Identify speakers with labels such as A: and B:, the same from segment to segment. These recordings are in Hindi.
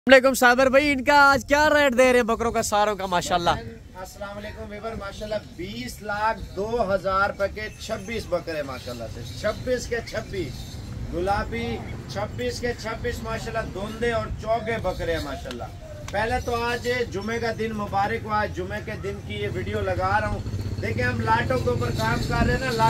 A: वालेकुम साबर भाई, इनका आज क्या रेट दे रहे हैं बकरों का सारों का? माशाल्लाह
B: अस्सलाम वालेकुम वीवर, माशाल्लाह 20,02,000 रुपए के 26 बकरे माशाल्लाह से 26 के 26 गुलाबी 26 के 26 माशाल्लाह धुंधे और चौके बकरे हैं माशाल्लाह। पहले तो आज जुमे का दिन मुबारक हुआ। आज जुमे के दिन की ये वीडियो लगा रहा हूँ। देखिए हम लाटों के ऊपर काम कर रहे हैं ना।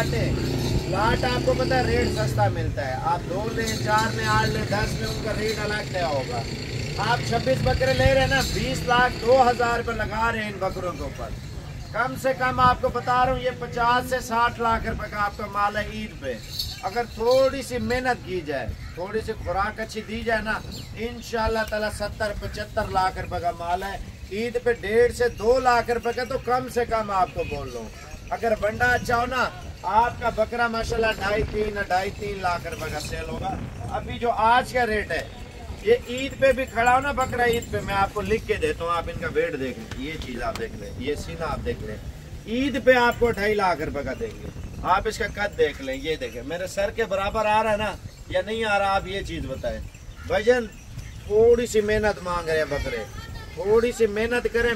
B: लाट आपको पता है रेट सस्ता मिलता है। आप 2 लें, 4 लें, 8 लें, 10 लें, उनका रेट अलग क्या होगा। आप 26 बकरे ले रहे हैं ना, 20,02,000 रुपये लगा रहे हैं इन बकरों के ऊपर। कम से कम आपको बता रहा हूँ ये 50 से 60 लाख रुपए का आपका माल है ईद पे। अगर थोड़ी सी मेहनत की जाए, थोड़ी सी खुराक अच्छी दी जाए ना, इंशाल्लाह ताला 70-75 लाख रुपए का माल है ईद पे। 1.5 से 2 लाख रुपए का तो कम से कम आपको बोल लो। अगर बंडा अच्छा हो ना, आपका बकरा माशाल्लाह 2.5-3 लाख रुपए का सेल होगा। अभी जो आज का रेट है, ये ईद पे भी खड़ा हो ना बकरा, ईद पे मैं आपको लिख के देता हूँ। आप इनका वेट देख लें, ये चीज आप देख लें, ये सीना आप देख लें। ईद पे आपको 2.5 लाख रुपए का देंगे। आप इसका कद देख लें, ये देखें मेरे सर के बराबर आ रहा है ना या नहीं आ रहा, आप ये चीज बताएं। वजन थोड़ी सी मेहनत मांग रहे हैं बकरे, थोड़ी सी मेहनत करें।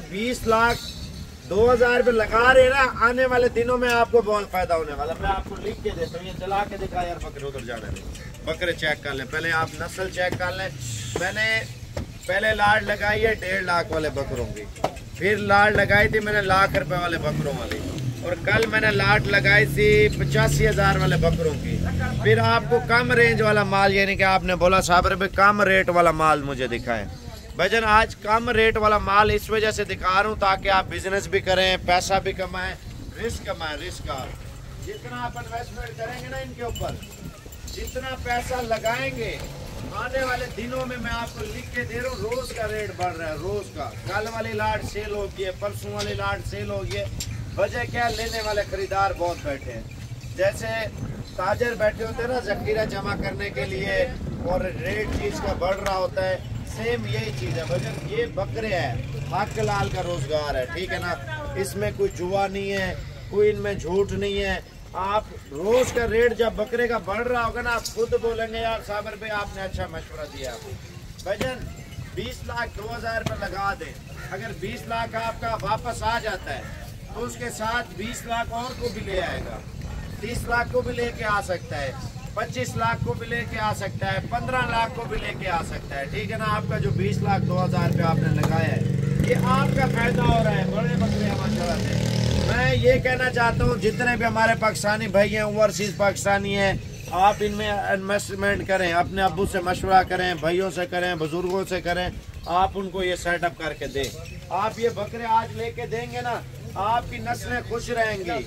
B: 20,02,000 रुपये लगा रहे ना, आने वाले दिनों में आपको बहुत फायदा होने वाला। मैं आपको लिख के देता हूँ, ये चला के दिखा यार। बकरे उधर जाने दें, बकरे चेक कर लें, पहले आप नस्ल चेक कर लें। मैंने पहले लाड़ लगाई है 1.5 लाख वाले बकरों की, फिर लाड़ लगाई थी मैंने लाख रुपए वाले बकरों वाली, और कल मैंने लाट लगाई थी 85,000 वाले बकरों की। फिर आपको कम रेंज वाला माल, यानी कि आपने बोला साहब रुपये कम रेट वाला माल मुझे दिखाएं। भजन आज कम रेट वाला माल इस वजह से दिखा रहा हूँ ताकि आप बिजनेस भी करें, पैसा भी कमाएं, रिस्क कमाएं। रिस्क आप जितना आप इन्वेस्टमेंट करेंगे ना इनके ऊपर, जितना पैसा लगाएंगे, आने वाले दिनों में मैं आपको लिख के दे रहा हूँ, रोज का रेट बढ़ रहा है। रोज का कल वाली लाट सेल होगी है, परसों वाली लाट सेल होगी है। वजह क्या, लेने वाले खरीदार बहुत बैठे हैं। जैसे ताजर बैठे होते हैं ना जखीरा जमा करने के लिए, और रेट चीज का बढ़ रहा होता है, सेम यही चीज है। वजह ये बकरे हैं, हक लाल का रोजगार है, ठीक है ना। इसमें कोई जुआ नहीं है, कोई इनमें झूठ नहीं है। आप रोज का रेट जब बकरे का बढ़ रहा होगा ना, आप खुद बोलेंगे यार साबर भाई आपने अच्छा मशवरा दिया। भजन 20,02,000 रुपये लगा दें। अगर 20 लाख आपका वापस आ जाता है तो उसके साथ 20 लाख और को भी ले आएगा, 30 लाख को भी लेके आ सकता है, 25 लाख को भी लेके आ सकता है, 15 लाख को भी लेके आ सकता है, ठीक है ना। आपका जो 20,02,000 रुपये आपने लगाया है, ये आपका फायदा हो रहा है। बड़े बकरे माशाल्लाह से। मैं ये कहना चाहता हूँ जितने भी हमारे पाकिस्तानी भाई हैं, ओवरसीज पाकिस्तानी हैं, आप इनमें इन्वेस्टमेंट करें, अपने अब्बू से मशवरा करें, भाइयों से करें, बुजुर्गों से करें, आप उनको ये सेटअप करके दें। आप ये बकरे आज लेके देंगे ना, आपकी नस्लें खुश रहेंगी।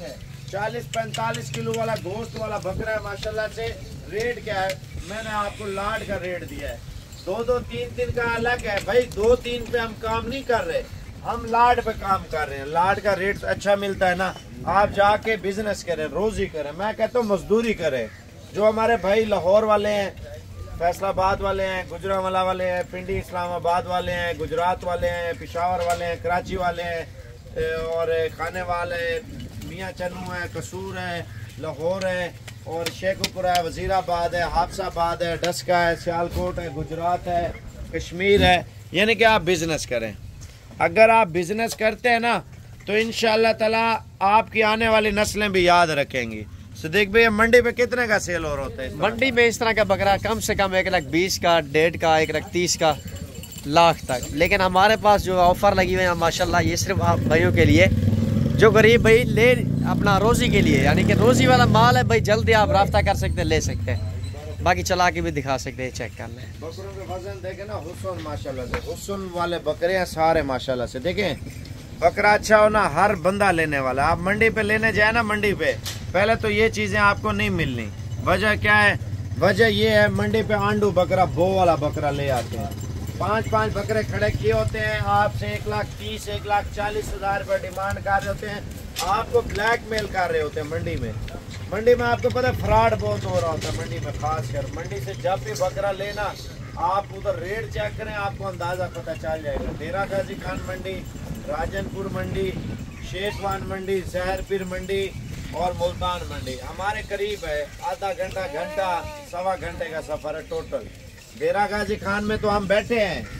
B: 40-45 किलो वाला गोश्त वाला बकरा है माशाल्लाह से। रेट क्या है, मैंने आपको लाड का रेट दिया है। 2-3 का अलग है भाई। 2-3 पे हम काम नहीं कर रहे, हम लाड पे काम कर रहे हैं। लाड का रेट अच्छा मिलता है ना, आप जाके बिजनेस करें, रोजी करें। मैं कहता हूँ मजदूरी करें। जो हमारे भाई लाहौर वाले हैं, फैसलाबाद वाले हैं, गुजरांवाला वाले हैं, पिंडी इस्लामाबाद वाले हैं, गुजरात वाले हैं, पिशावर वाले हैं, कराची वाले हैं, और खाने वाले मियाँ चन्नू है, कसूर है, लाहौर है, और शेखुपुरा है, वजीराबाद है, हाफसाबाद है, डस्का है, सियालकोट है, गुजरात है, कश्मीर है। यानी कि आप बिजनेस करें। अगर आप बिजनेस करते हैं ना तो इंशाल्लाह ताला आपकी आने वाली नस्लें भी याद रखेंगी। सिद्दीक भाई मंडी पे कितने का सेल हो रहा होता है?
A: मंडी में इस तरह का बकरा कम से कम 1,20,000 का, 1.5 का, 1,30,000 का, लाख तक। लेकिन हमारे पास जो ऑफर लगी हुई है माशाल्लाह, ये सिर्फ आप भाइयों के लिए जो गरीब भाई ले अपना रोजी के लिए, यानी कि रोजी वाला माल है भाई, जल्दी आप राब्ता कर सकते हैं, ले सकते हैं। बाकी चला के भी दिखा सकते हैं, चेक कर लें।
B: बकरों के वजन देखें ना, हुस्न माशाल्लाह से, हुस्न वाले बकरे हैं सारे माशाल्लाह से। देखें बकरा अच्छा हो ना, हर बंदा लेने वाला। आप मंडी पे लेने जाए ना, मंडी पे पहले तो ये चीजें आपको नहीं मिलनी। वजह क्या है, वजह ये है मंडी पे आंडू बकरा, बो वाला बकरा ले आते हैं। 5-5 बकरे खड़े किए होते हैं, आपसे 1,30,000 1,40,000 रुपये डिमांड कर रहे होते हैं, आपको ब्लैकमेल कर रहे होते हैं मंडी में। मंडी में आपको पता है फ्रॉड बहुत हो रहा होता है मंडी में। खासकर मंडी से जब भी बकरा लेना, आप उधर रेट चेक करें, आपको अंदाजा पता चल जाएगा। डेरा गाजी खान मंडी, राजनपुर मंडी, शेखवान मंडी, जहरपीर मंडी और मुल्तान मंडी हमारे करीब है। आधा घंटा 1.25 घंटे का सफर है टोटल। डेरा गाजी खान में तो हम बैठे हैं,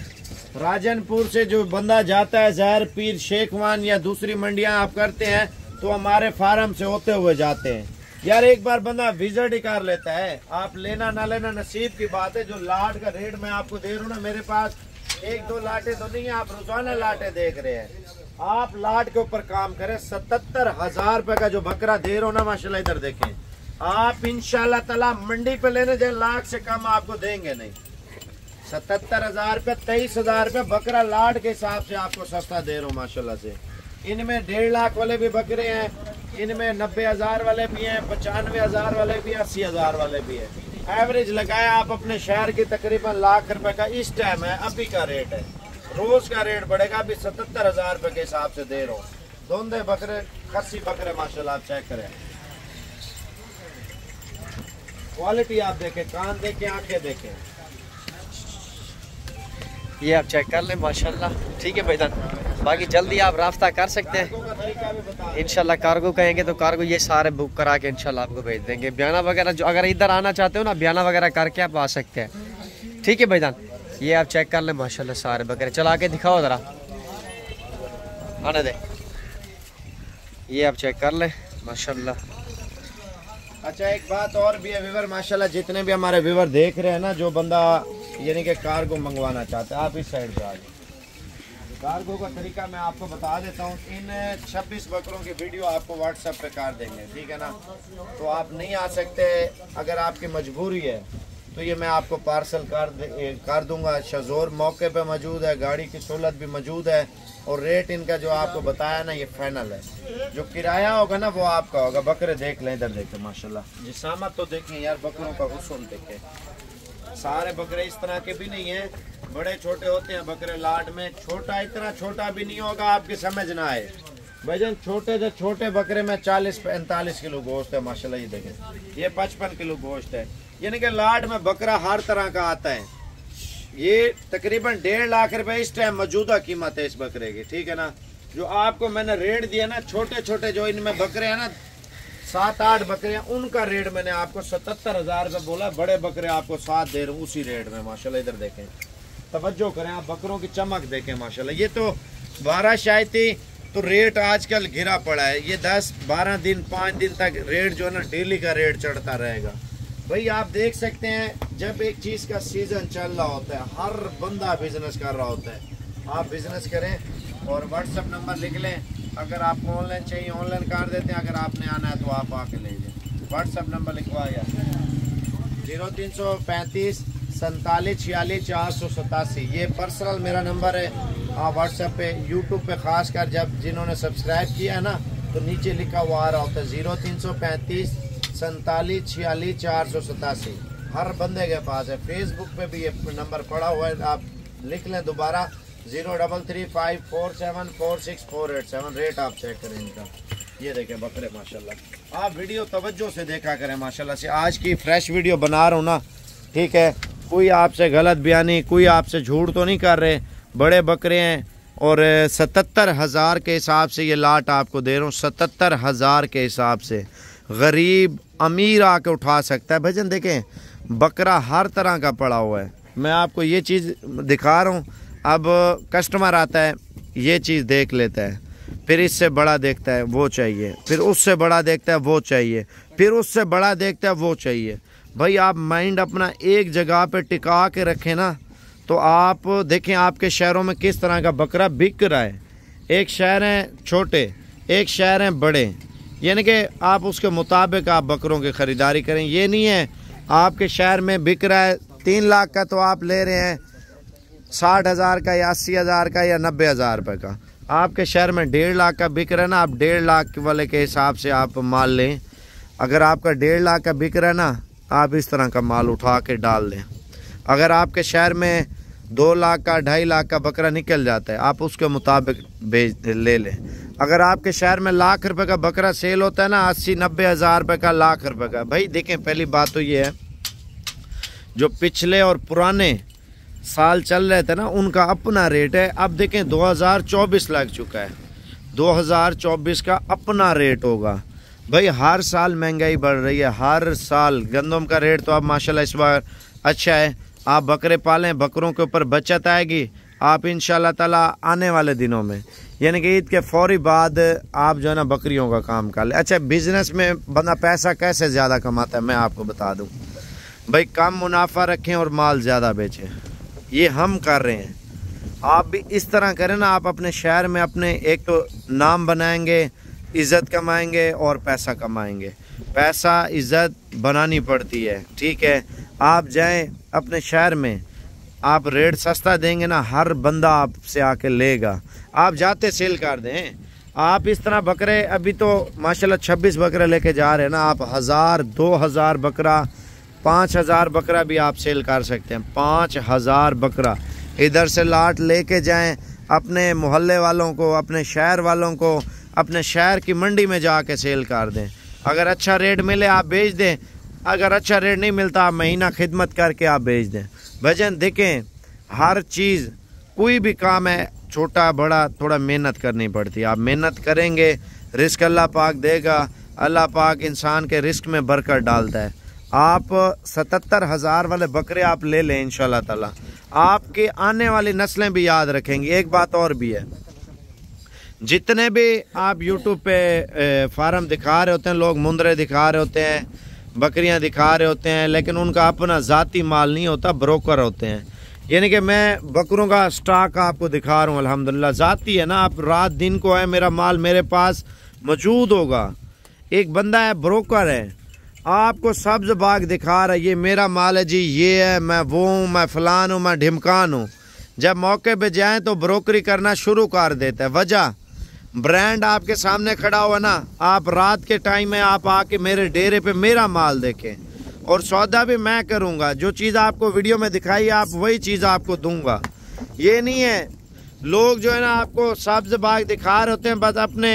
B: राजनपुर से जो बंदा जाता है जहर पीर शेखवान या दूसरी मंडियां आप करते हैं तो हमारे फार्म से होते हुए जाते हैं। यार एक बार बंदा विजिट ही कर लेता है, आप लेना ना लेना नसीब की बात है। जो लाट का रेट मैं आपको दे रहा हूँ ना, मेरे पास 1-2 लाटे तो नहीं है, आप रोजाना लाटे देख रहे हैं। आप लाट के ऊपर काम करें। 77,000 रुपए का जो बकरा दे रहा हूँ ना माशाल्लाह, इधर देखें आप, इंशाल्लाह ताला मंडी पे लेने जाए लाख से कम आपको देंगे नहीं। 77,000 रुपए, 23,000 रुपए बकरा लाट के हिसाब से आपको सस्ता दे रहा हूँ माशाल्लाह से। इनमें 1.5 लाख वाले भी बकरे हैं, इनमें 90,000 वाले भी हैं, 95,000 वाले भी, 80,000 वाले भी है। एवरेज लगाया आप अपने शहर की तकरीबन लाख रुपए का इस टाइम है, अभी का रेट है। रोज का रेट बढ़ेगा। अभी 77,000 रुपए के हिसाब से दे रहा हूँ। दोंदे बकरे, खस्सी बकरे माशाल्लाह आप चेक करें, क्वालिटी आप देखें, कान देखें, आंखें देखें,
A: ये आप चेक कर लें माशाल्लाह। ठीक है भाईजान, बाकी जल्दी आप राब्ता कर सकते हैं इंशाल्लाह। कार्गो कहेंगे तो कार्गो ये सारे बुक करा के इंशाल्लाह आपको भेज देंगे। बयाना वगैरह जो अगर इधर आना चाहते हो ना, बयाना वगैरह करके आप आ सकते हैं। ठीक है भाईजान, ये आप चेक कर लें माशाल्लाह सारे बकरे। चला के दिखाओ ज़रा, आने दे। ये आप चेक कर लें माशाल्लाह।
B: अच्छा एक बात और भी है व्यूवर माशाल्लाह, जितने भी हमारे व्यूवर देख रहे हैं ना, जो बंदा यानी कि कार्गो मंगवाना चाहते हैं, आप इस साइड पे आ जाए। कार्गो का तरीका मैं आपको बता देता हूँ। इन 26 बकरों की वीडियो आपको व्हाट्सएप पे कर देंगे, ठीक है ना। तो आप नहीं आ सकते, अगर आपकी मजबूरी है तो ये मैं आपको पार्सल कर दूंगा। शजोर मौके पे मौजूद है, गाड़ी की सहूलत भी मौजूद है, और रेट इनका जो आपको बताया ना ये फाइनल है। जो किराया होगा ना वो आपका होगा। बकरे देख लें, इधर देखें माशाल्लाह, जिसामत तो देखें यार, बकरों का हुस्न देखें। सारे बकरे इस तरह के भी नहीं है, बड़े छोटे होते हैं बकरे लाट में। छोटा इतना छोटा भी नहीं होगा आपकी समझ ना आए भाईजान। छोटे से छोटे बकरे में 40-45 किलो गोश्त है माशाल्लाह। ये देखें, ये 55 किलो गोश्त है। यानी कि लाट में बकरा हर तरह का आता है। ये तकरीबन 1.5 लाख रुपए इस टाइम मौजूदा कीमत है इस बकरे की, ठीक है ना। जो आपको मैंने रेट दिया ना, छोटे छोटे जो इनमें बकरे हैं ना, 7-8 बकरे हैं, उनका रेट मैंने आपको 77,000 रुपये बोला। बड़े बकरे आपको 7 दे रहा हूँ उसी रेट में माशाल्लाह। इधर देखें, तवज्जो करें आप, बकरों की चमक देखें माशाल्लाह। ये तो 12 शायद थी, तो रेट आजकल गिरा पड़ा है। ये 10-12 दिन 5 दिन तक रेट जो है ना, डेली का रेट चढ़ता रहेगा भाई। आप देख सकते हैं, जब एक चीज़ का सीजन चल रहा होता है, हर बंदा बिजनेस कर रहा होता है। आप बिजनेस करें और व्हाट्सएप नंबर लिख लें। अगर आपको ऑनलाइन चाहिए ऑनलाइन कर देते हैं, अगर आपने आना है तो आप आके ले लें। व्हाट्सएप नंबर लिखवाया 0335 47 46 487। ये पर्सनल मेरा नंबर है। आप व्हाट्सएप पे, यूट्यूब पे खास कर जब जिन्होंने सब्सक्राइब किया है ना, तो नीचे लिखा हुआ आ रहा होता है 0335 47 46 487। हर बंदे के पास है। फेसबुक पे भी ये नंबर पड़ा हुआ है, आप लिख लें दोबारा 0335474648। रेट आप चेक करें इनका। ये देखें बकरे माशाल्लाह। आप वीडियो तवज्जो से देखा करें माशाल्लाह से। आज की फ्रेश वीडियो बना रहा हूँ ना, ठीक है। कोई आपसे गलत बयानी, कोई आपसे झूठ तो नहीं कर रहे। बड़े बकरे हैं और 77,000 के हिसाब से ये लाट आपको दे रहा हूँ। 77,000 के हिसाब से गरीब अमीर आके उठा सकता है। भजन देखें, बकरा हर तरह का पड़ा हुआ है। मैं आपको ये चीज़ दिखा रहा हूँ। अब कस्टमर आता है, ये चीज़ देख लेता है, फिर इससे बड़ा देखता है वो चाहिए, फिर उससे बड़ा देखता है वो चाहिए, फिर उससे बड़ा देखता है वो चाहिए। भाई आप माइंड अपना एक जगह पे टिका के रखें ना, तो आप देखें आपके शहरों में किस तरह का बकरा बिक रहा है। एक शहर हैं छोटे, एक शहर हैं बड़े, यानी कि आप उसके मुताबिक आप बकरों की ख़रीदारी करें। ये नहीं है आपके शहर में बिक रहा है 3 लाख का, तो आप ले रहे हैं 60,000 का या 80,000 का या 90,000 रुपये का। आपके शहर में 1.5 लाख का बिक रहा है ना, आप 1.5 लाख वाले के हिसाब से आप माल लें। अगर आपका 1.5 लाख का बिक रहा है ना, आप इस तरह का माल उठा के डाल दें। अगर आपके शहर में 2 लाख का 2.5 लाख का बकरा निकल जाता है, आप उसके मुताबिक ले लें। अगर आपके शहर में लाख रुपए का बकरा सेल होता है ना, 80-90 हज़ार रुपये का, लाख रुपए का। भाई देखें, पहली बात तो ये है, जो पिछले और पुराने साल चल रहे थे ना, उनका अपना रेट है। अब देखें 2024 लग चुका है, 2024 का अपना रेट होगा। भाई हर साल महंगाई बढ़ रही है, हर साल। गंदम का रेट तो अब माशाल्लाह इस बार अच्छा है। आप बकरे पालें, बकरों के ऊपर बचत आएगी, आप इंशाल्लाह ताला आने वाले दिनों में यानी कि ईद के फौरी बाद आप जो है ना बकरियों का काम कर ले। अच्छा, बिजनेस में बंदा पैसा कैसे ज़्यादा कमाता है मैं आपको बता दूं भाई, कम मुनाफा रखें और माल ज़्यादा बेचें, ये हम कर रहे हैं। आप भी इस तरह करें ना, आप अपने शहर में अपने एक तो नाम बनाएंगे, इज़्ज़त कमाएंगे और पैसा कमाएंगे। पैसा इज़्ज़त बनानी पड़ती है, ठीक है। आप जाएं अपने शहर में, आप रेट सस्ता देंगे ना, हर बंदा आपसे आके लेगा। आप जाते सेल कर दें। आप इस तरह बकरे, अभी तो माशाल्लाह 26 बकरे लेके जा रहे हैं ना, आप 1000 2000 बकरा 5000 बकरा भी आप सेल कर सकते हैं। 5000 बकरा इधर से लाट लेके जाएं, अपने मोहल्ले वालों को, अपने शहर वालों को, अपने शहर की मंडी में जाके सेल कर दें। अगर अच्छा रेट मिले आप बेच दें, अगर अच्छा रेट नहीं मिलता आप महीना खिदमत करके आप बेच दें। भजन देखें, हर चीज़ कोई भी काम है छोटा बड़ा, थोड़ा मेहनत करनी पड़ती है। आप मेहनत करेंगे, रिस्क अल्लाह पाक देगा। अल्लाह पाक इंसान के रिस्क में बरकत डालता है। आप 77,000 वाले बकरे आप ले लें, इंशाल्लाह ताला आपके आने वाली नस्लें भी याद रखेंगी। एक बात और भी है, जितने भी आप यूट्यूब पे फार्म दिखा रहे होते हैं, लोग मुंदरे दिखा रहे होते हैं, बकरियां दिखा रहे होते हैं, लेकिन उनका अपना ज़ाती माल नहीं होता, ब्रोकर होते हैं। यानी कि मैं बकरों का स्टॉक आपको दिखा रहा हूँ, अल्हम्दुलिल्लाह ज़ाती है ना। आप रात दिन को है, मेरा माल मेरे पास मौजूद होगा। एक बंदा है ब्रोकर है, आपको सब्ज बाग दिखा रहा है, ये मेरा माल है जी, ये है, मैं वो हूँ, मैं फलान हूँ, मैं ढिमकान हूँ। जब मौके पे जाएं तो ब्रोकरी करना शुरू कर देता है। वजह, ब्रांड आपके सामने खड़ा हुआ ना, आप रात के टाइम में आप आके मेरे डेरे पे मेरा माल देखें और सौदा भी मैं करूँगा। जो चीज़ आपको वीडियो में दिखाई आप वही चीज़ आपको दूंगा। ये नहीं है लोग जो है ना आपको सब्ज बाग दिखा रहे होते हैं बस अपने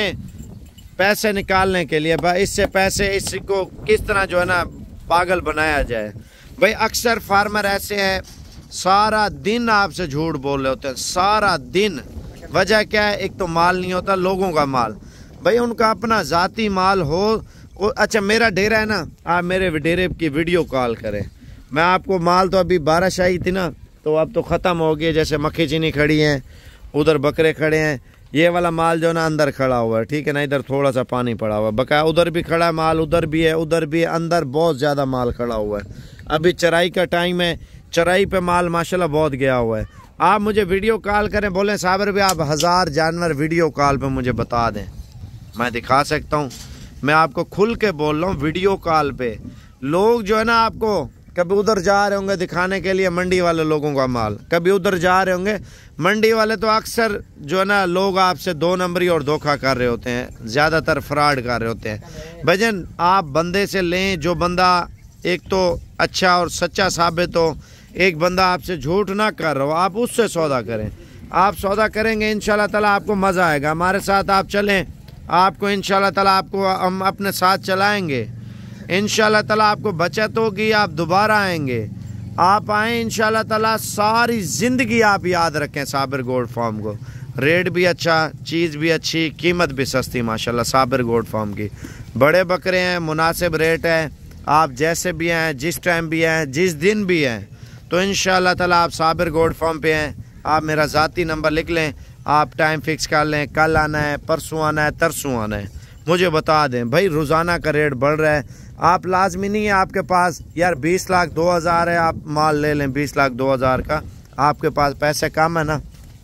B: पैसे निकालने के लिए, भाई इससे पैसे, इसको किस तरह जो है ना पागल बनाया जाए। भाई अक्सर फार्मर ऐसे हैं, सारा दिन आपसे झूठ बोल रहे होते हैं, सारा दिन। वजह क्या है, एक तो माल नहीं होता, लोगों का माल। भाई उनका अपना ज़ाती माल हो। अच्छा, मेरा डेरा है ना, आप मेरे डेरे की वीडियो कॉल करें, मैं आपको माल तो अभी बारिश थी ना तो अब तो ख़त्म हो गई। जैसे मक्खी चीनी खड़ी हैं, उधर बकरे खड़े हैं, ये वाला माल जो ना अंदर खड़ा हुआ है, ठीक है ना, इधर थोड़ा सा पानी पड़ा हुआ है, बकाया उधर भी खड़ा है माल, उधर भी है, उधर भी है, अंदर बहुत ज़्यादा माल खड़ा हुआ है। अभी चराई का टाइम है, चराई पे माल माशाल्लाह बहुत गया हुआ है। आप मुझे वीडियो कॉल करें, बोलें साबिर भी आप 1000 जानवर वीडियो कॉल पे मुझे बता दें, मैं दिखा सकता हूँ। मैं आपको खुल के बोल रहा हूँ, वीडियो कॉल पे लोग जो है ना आपको कभी उधर जा रहे होंगे दिखाने के लिए, मंडी वाले लोगों का माल, कभी उधर जा रहे होंगे। मंडी वाले तो अक्सर जो है ना लोग आपसे 2 नंबरी और धोखा कर रहे होते हैं, ज़्यादातर फ्रॉड कर रहे होते हैं। भजन आप बंदे से लें जो बंदा एक तो अच्छा और सच्चा साबित हो, एक बंदा आपसे झूठ ना कर रहा हो, आप उससे सौदा करें। आप सौदा करेंगे इंशाल्लाह ताला आपको मज़ा आएगा। हमारे साथ आप चलें, आपको इंशाल्लाह ताला आपको हम अपने साथ चलाएँगे। इंशाल्लाह ताला आपको बचत होगी, आप दोबारा आएंगे। आप आएँ इंशाल्लाह ताला, सारी ज़िंदगी आप याद रखें साबिर गोट फार्म को। रेट भी अच्छा, चीज़ भी अच्छी, कीमत भी सस्ती माशाल्लाह साबिर गोट फार्म की। बड़े बकरे हैं, मुनासिब रेट है। आप जैसे भी हैं, जिस टाइम भी हैं, जिस दिन भी हैं, तो इंशाल्लाह ताला आप साबिर गोट फार्म पे हैं। आप मेरा ज़ाती नंबर लिख लें, आप टाइम फिक्स कर लें, कल आना है, परसों आना है, तरसों आना है, मुझे बता दें। भाई रोज़ाना का रेट बढ़ रहा है, आप लाजमी नहीं है आपके पास यार 20 लाख 2000 है, आप माल ले लें 20 लाख 2000 का, आपके पास पैसे कम है ना,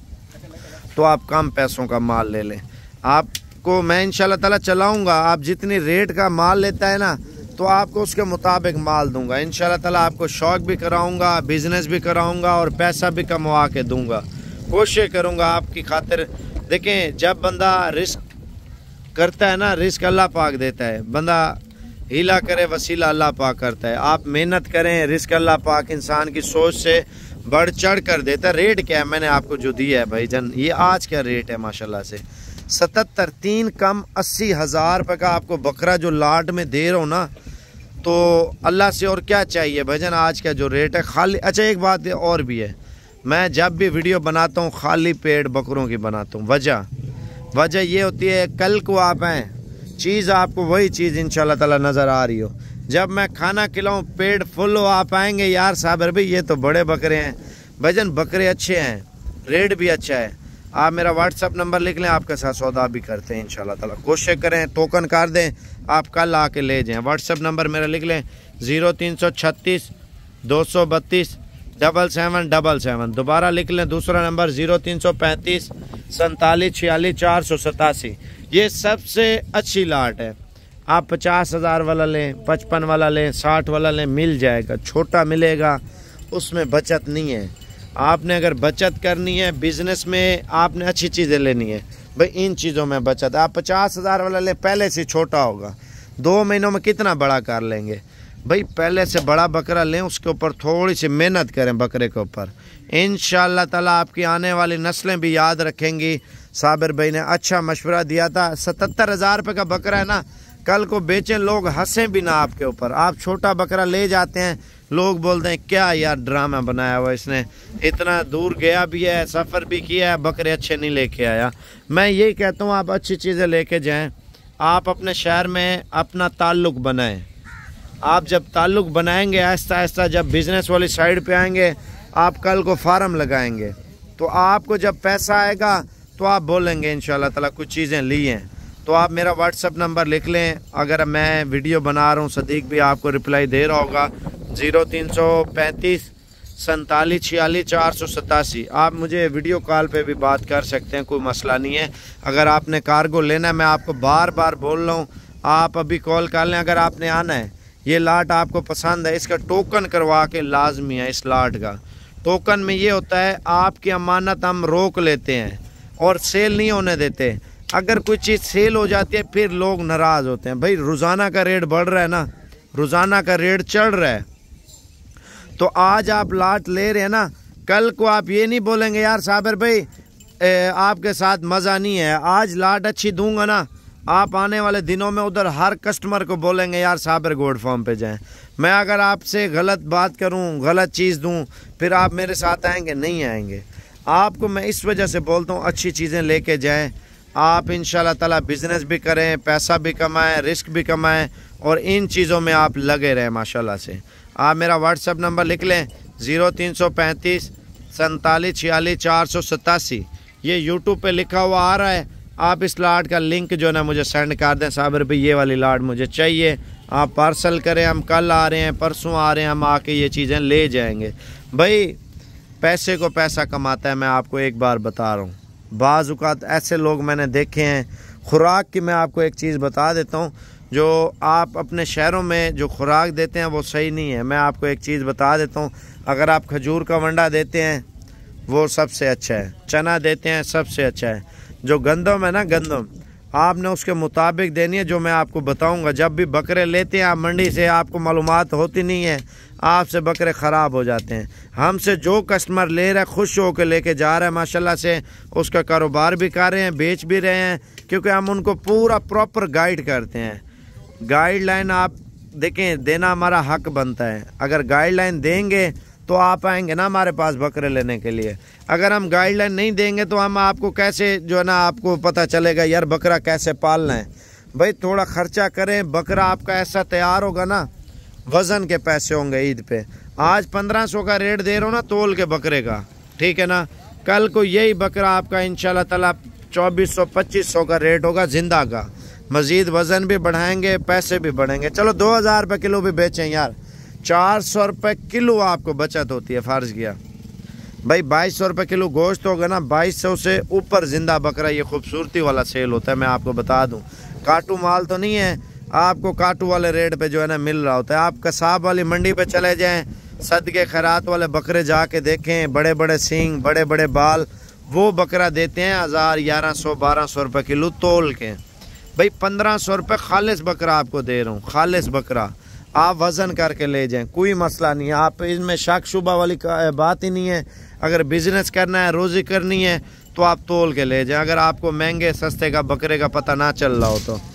B: तो आप कम पैसों का माल ले लें। आपको मैं इंशाल्लाह ताला चलाऊंगा, आप जितनी रेट का माल लेता है ना तो आपको उसके मुताबिक माल दूंगा इंशाल्लाह ताला। आपको शौक भी कराऊंगा, बिजनेस भी कराऊंगा और पैसा भी कमवा के दूंगा। कोशिश करूंगा आपकी खातिर। देखें, जब बंदा रिस्क करता है ना, रिस्क अल्लाह पाक देता है। बंदा हीला करे, वसीला अल्लाह पाक करता है। आप मेहनत करें, रिस्क अल्लाह पाक इंसान की सोच से बढ़ चढ़ कर देता है। रेट क्या है मैंने आपको जो दिया है भाईजान, ये आज का रेट है माशाल्लाह से 77 3 कम 80,000 रुपये का आपको बकरा जो लाट में दे रहा हूँ ना, तो अल्लाह से और क्या चाहिए भाईजान। आज का जो रेट है खाली। अच्छा, एक बात और भी है, मैं जब भी वीडियो बनाता हूँ खाली पेट बकरों की बनाता हूँ। वजह ये होती है, कल को आप हैं, चीज़ आपको वही चीज़ इंशाल्लाह ताला नज़र आ रही हो। जब मैं खाना खिलाऊं, पेट फुल हो, आप आएंगे यार साबिर भाई ये तो बड़े बकरे हैं। भाईजान बकरे अच्छे हैं, रेट भी अच्छा है। आप मेरा व्हाट्सअप नंबर लिख लें, आपके साथ सौदा भी करते हैं इंशाल्लाह ताला। कोशिश करें टोकन कर दें, आप कल आके ले जाएं। व्हाट्सअप नंबर मेरा लिख लें 0336 232 7777। दोबारा लिख लें दूसरा नंबर 0335 47 46 487। ये सबसे अच्छी लाट है। आप 50,000 वाला लें, 55 वाला लें, 60 वाला लें, मिल जाएगा। छोटा मिलेगा, उसमें बचत नहीं है। आपने अगर बचत करनी है बिजनेस में, आपने अच्छी चीज़ें लेनी है भाई, इन चीज़ों में बचत। आप 50,000 वाला ले, पहले से छोटा होगा, 2 महीनों में कितना बड़ा कर लेंगे भाई। पहले से बड़ा बकरा लें, उसके ऊपर थोड़ी सी मेहनत करें बकरे के ऊपर। इंशाअल्लाह ताला आपकी आने वाली नस्लें भी याद रखेंगी। साबिर भाई ने अच्छा मशवरा दिया था। 77,000 रुपये का बकरा है ना, कल को बेचें, लोग हंसें भी ना आपके ऊपर। आप छोटा बकरा ले जाते हैं, लोग बोलते हैं क्या यार ड्रामा बनाया हुआ इसने, इतना दूर गया भी है, सफ़र भी किया है, बकरे अच्छे नहीं लेके आया। मैं यही कहता हूँ आप अच्छी चीज़ें लेके जाएं। आप अपने शहर में अपना ताल्लुक़ बनाएं। आप जब ताल्लुक़ बनाएंगे, आहिस्ता आहिस्ता जब बिज़नेस वाली साइड पे आएंगे, आप कल को फार्म लगाएंगे, तो आपको जब पैसा आएगा तो आप बोलेंगे इंशाअल्लाह ताला कुछ चीज़ें ली हैं। तो आप मेरा व्हाट्सअप नंबर लिख लें। अगर मैं वीडियो बना रहा हूँ, सदीक भी आपको रिप्लाई दे रहा होगा, 0335 47 46 487। आप मुझे वीडियो कॉल पे भी बात कर सकते हैं, कोई मसला नहीं है। अगर आपने कार्गो लेना है, मैं आपको बार बार बोल रहा हूँ, आप अभी कॉल कर लें। अगर आपने आना है, ये लाट आपको पसंद है, इसका टोकन करवा के लाजमी है। इस लाट का टोकन में ये होता है, आपकी अमानत हम रोक लेते हैं और सेल नहीं होने देते। अगर कोई चीज़ सेल हो जाती है फिर लोग नाराज़ होते हैं। भाई रोज़ाना का रेट बढ़ रहा है ना, रोज़ाना का रेट चढ़ रहा है, तो आज आप लाट ले रहे हैं ना, कल को आप ये नहीं बोलेंगे यार साबिर भाई आपके साथ मज़ा नहीं है, आज लाट अच्छी दूंगा ना। आप आने वाले दिनों में उधर हर कस्टमर को बोलेंगे यार साबिर गोल्ड फार्म पे जाएं। मैं अगर आपसे गलत बात करूं, गलत चीज़ दूं, फिर आप मेरे साथ आएंगे? नहीं आएंगे। आपको मैं इस वजह से बोलता हूं अच्छी चीज़ें लेके जाएं। आप इंशाल्लाह ताला बिज़नेस भी करें, पैसा भी कमाएं, रिस्क भी कमाएं और इन चीज़ों में आप लगे रहें माशाल्लाह से। आप मेरा व्हाट्सअप नंबर लिख लें 0335 47 46 487। ये यूट्यूब पे लिखा हुआ आ रहा है। आप इस लाट का लिंक जो है ना मुझे सेंड कर दें, साबिर भाई ये वाली लाट मुझे चाहिए, आप पार्सल करें। हम कल आ रहे हैं, परसों आ रहे हैं, हम आके ये चीज़ें ले जाएंगे। भाई पैसे को पैसा कमाता है, मैं आपको एक बार बता रहा हूँ। बाज़ औक़ात ऐसे लोग मैंने देखे हैं। खुराक की मैं आपको एक चीज़ बता देता हूँ, जो आप अपने शहरों में जो खुराक देते हैं वो सही नहीं है। मैं आपको एक चीज़ बता देता हूँ, अगर आप खजूर का वंडा देते हैं वो सबसे अच्छा है, चना देते हैं सबसे अच्छा है। जो गंदम है ना, गंदम आपने उसके मुताबिक देनी है, जो मैं आपको बताऊंगा। जब भी बकरे लेते हैं आप मंडी से, आपको मालूमात होती नहीं है, आपसे बकरे ख़राब हो जाते हैं। हमसे जो कस्टमर ले रहा है खुश होकर लेके जा रहा है माशाल्लाह से, उसका कारोबार भी कर रहे हैं, बेच भी रहे हैं, क्योंकि हम उनको पूरा प्रॉपर गाइड करते हैं। गाइडलाइन आप देखें, देना हमारा हक बनता है। अगर गाइडलाइन देंगे तो आप आएंगे ना हमारे पास बकरे लेने के लिए। अगर हम गाइडलाइन नहीं देंगे तो हम आपको कैसे जो है ना, आपको पता चलेगा यार बकरा कैसे पालना है। भाई थोड़ा खर्चा करें, बकरा आपका ऐसा तैयार होगा ना, वज़न के पैसे होंगे ईद पे। आज 1500 का रेट दे रहा हूँ ना तोल के बकरे का, ठीक है ना। कल को यही बकरा आपका इंशाल्लाह ताला 2400-2500 का रेट होगा जिंदा का। मज़ीद वज़न भी बढ़ाएंगे, पैसे भी बढ़ेंगे। चलो 2000 रुपये किलो भी बेचें यार, 400 रुपये किलो आपको बचत होती है। फ़र्ज़ किया भाई 2200 रुपये किलो गोश्त होगा ना, 2200 से ऊपर ज़िंदा बकरा ये खूबसूरती वाला सेल होता है। मैं आपको बता दूं, काटू माल तो नहीं है, आपको काटू वाले रेट पे जो है ना मिल रहा होता है। आप कसाब वाली मंडी पे चले जाएं, सदके खैरात वाले बकरे जाके देखें, बड़े बड़े सींग, बड़े बड़े बाल, वो बकरा देते हैं 1000, 1100, 1200 रुपये किलो तोल के। भाई 1500 रुपये खालिस बकरा आपको दे रहा हूँ, खालिस बकरा। आप वज़न करके ले जाएं, कोई मसला नहीं है। आप इसमें शक शुबा वाली बात ही नहीं है। अगर बिज़नेस करना है, रोज़ी करनी है, तो आप तोल के ले जाएं। अगर आपको महंगे सस्ते का बकरे का पता ना चल रहा हो तो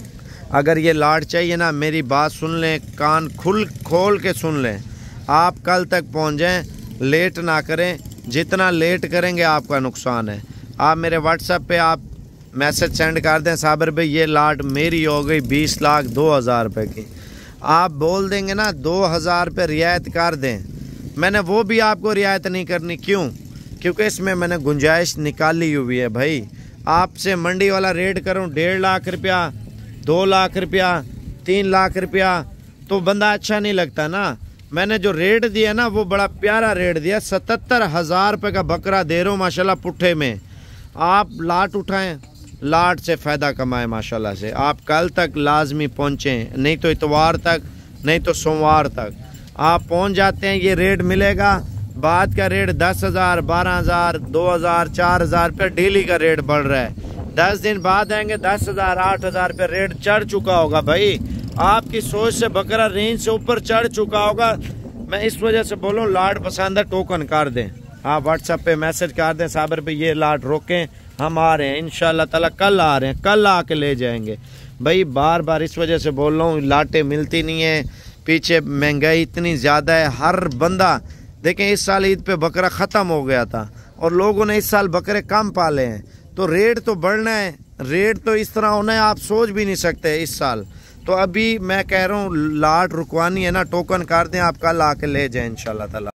B: अगर ये लाट चाहिए ना, मेरी बात सुन लें, कान खोल के सुन लें। आप कल तक पहुँच जाएँ, लेट ना करें। जितना लेट करेंगे आपका नुकसान है। आप मेरे व्हाट्सएप पे आप मैसेज सेंड कर दें, साबिर भाई ये लाट मेरी हो गई 20,02,000 रुपये की। आप बोल देंगे ना 2000 रुपये रियायत कर दें, मैंने वो भी आपको रियायत नहीं करनी। क्यों? क्योंकि इसमें मैंने गुंजाइश निकाली हुई है भाई। आपसे मंडी वाला रेट करूं 1.5 लाख रुपया, 2 लाख रुपया, 3 लाख रुपया, तो बंदा अच्छा नहीं लगता ना। मैंने जो रेट दिया ना वो बड़ा प्यारा रेट दिया, 77,000 रुपये का बकरा दे रहा हूँ माशाल्लाह पुट्ठे में। आप लाट उठाएं, लाट से फ़ायदा कमाएं माशाल्लाह से। आप कल तक लाजमी पहुँचें, नहीं तो इतवार तक, नहीं तो सोमवार तक आप पहुँच जाते हैं। ये रेट मिलेगा। बाद का रेट 10,000, 12,000, 2,000, 4,000 रुपये डेली का रेट बढ़ रहा है। 10 दिन बाद आएंगे 10,000, 8,000 रुपये रेट चढ़ चुका होगा भाई। आपकी सोच से बकरा रेंज से ऊपर चढ़ चुका होगा। मैं इस वजह से बोलूँ लाट पसंद है, टोकन कर दें। आप व्हाट्सएप पे मैसेज कर दें, साबर पे ये लाट रोकें, हम आ रहे हैं इंशाल्लाह ताला, कल आ रहे हैं, कल आके ले जाएंगे भाई। बार बार इस वजह से बोल रहा हूँ, लाटें मिलती नहीं है, पीछे महंगाई इतनी ज़्यादा है। हर बंदा देखें, इस साल ईद पे बकरा ख़त्म हो गया था और लोगों ने इस साल बकरे कम पाले हैं, तो रेट तो बढ़ना है। रेट तो इस तरह होना है आप सोच भी नहीं सकते इस साल। तो अभी मैं कह रहा हूँ लाट रुकवानी है ना, टोकन कर दें, आप कल आके ले जाएं इंशाल्लाह ताला।